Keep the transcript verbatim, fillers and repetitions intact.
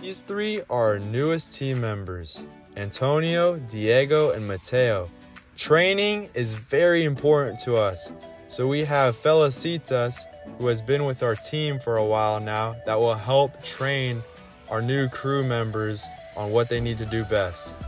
These three are our newest team members, Antonio, Diego, and Mateo. Training is very important to us, so we have Felicitas, who has been with our team for a while now, that will help train our new crew members on what they need to do best.